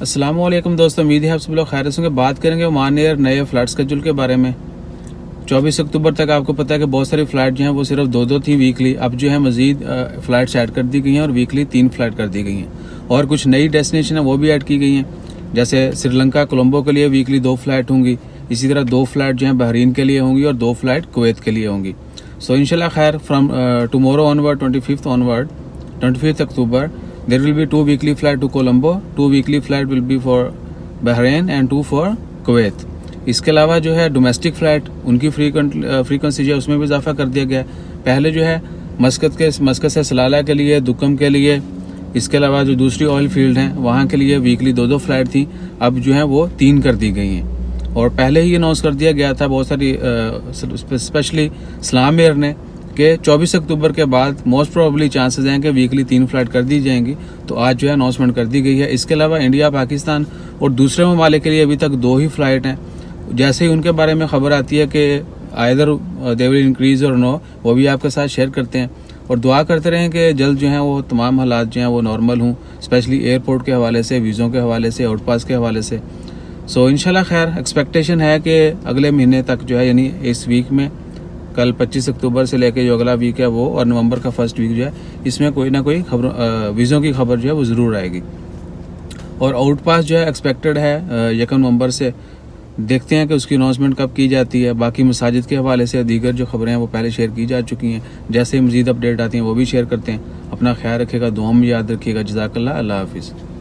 अस्सलाम वालेकुम दोस्तों, उम्मीद है आप सब लोग खैर से होंगे। बात करेंगे ओमान एयर नए फ़्लाइट शेड्यूल के बारे में। 24 अक्टूबर तक आपको पता है कि बहुत सारी फ़्लाइट जो हैं वो सिर्फ दो थी वीकली, अब जो है मज़ीद फ़्लाइट्स ऐड कर दी गई हैं और वीकली 3 फ़्लाइट कर दी गई हैं। और कुछ नई डेस्टिनेशन है वो भी ऐड की गई हैं, जैसे श्रीलंका कोलंबो के लिए वीकली 2 फ़्लाइट होंगी। इसी तरह 2 फ़्लाइट जो हैं बहरीन के लिए होंगी और 2 फ़्लाइट कुवैत के लिए होंगी। सो इंशाल्लाह खैर from tomorrow onward 25 October there will be 2 weekly flight to Colombo, 2 weekly flight will be for Bahrain and 2 for Kuwait। इसके अलावा जो है डोमेस्टिक फ़्लाइट उनकी फ्रीक्वेंसी जो है उसमें भी इजाफा कर दिया गया है। पहले जो है मस्कत से सलाला के लिए, दुकम के लिए, इसके अलावा जो दूसरी ऑयल फील्ड हैं वहाँ के लिए वीकली 2 फ़्लाइट थी, अब जो है वो 3 कर दी गई हैं। और पहले ही अनाउंस कर दिया गया था बहुत सारी स्पेशली इस्लाम एयर ने कि 24 अक्टूबर के बाद मोस्ट प्रोबेबली चांसेस हैं कि वीकली 3 फ़्लाइट कर दी जाएंगी। तो आज जो है अनाउंसमेंट कर दी गई है। इसके अलावा इंडिया, पाकिस्तान और दूसरे ममालिक के लिए अभी तक 2 ही फ़्लाइट हैं। जैसे ही उनके बारे में खबर आती है कि either they will increase or no, वो भी आपके साथ शेयर करते हैं। और दुआ करते रहें कि जल्द जो है वो तमाम हालात जो हैं वो नॉर्मल हों, स्पेशली एयरपोर्ट के हवाले से, वीज़ों के हवाले से, आउट पास के हवाले से। सो इंशाल्लाह खैर एक्सपेक्टेशन है कि अगले महीने तक जो है, यानी इस वीक में, कल 25 अक्टूबर से लेके जो अगला वीक है वो, और नवंबर का फर्स्ट वीक जो है, इसमें कोई ना कोई खबर, वीज़ों की खबर जो है वो ज़रूर आएगी। और आउट पास जो है एक्सपेक्टेड है 1 नवंबर से। देखते हैं कि उसकी अनाउंसमेंट कब की जाती है। बाकी मसाजिद के हवाले से दीगर जो खबरें हैं वो पहले शेयर की जा चुकी हैं। जैसे ही मज़ीद अपडेट आती हैं वो भी शेयर करते हैं। अपना ख्याल रखिएगा, दुआ में याद रखिएगा। जज़ाकल्लाह, अल्लाह हाफिज़।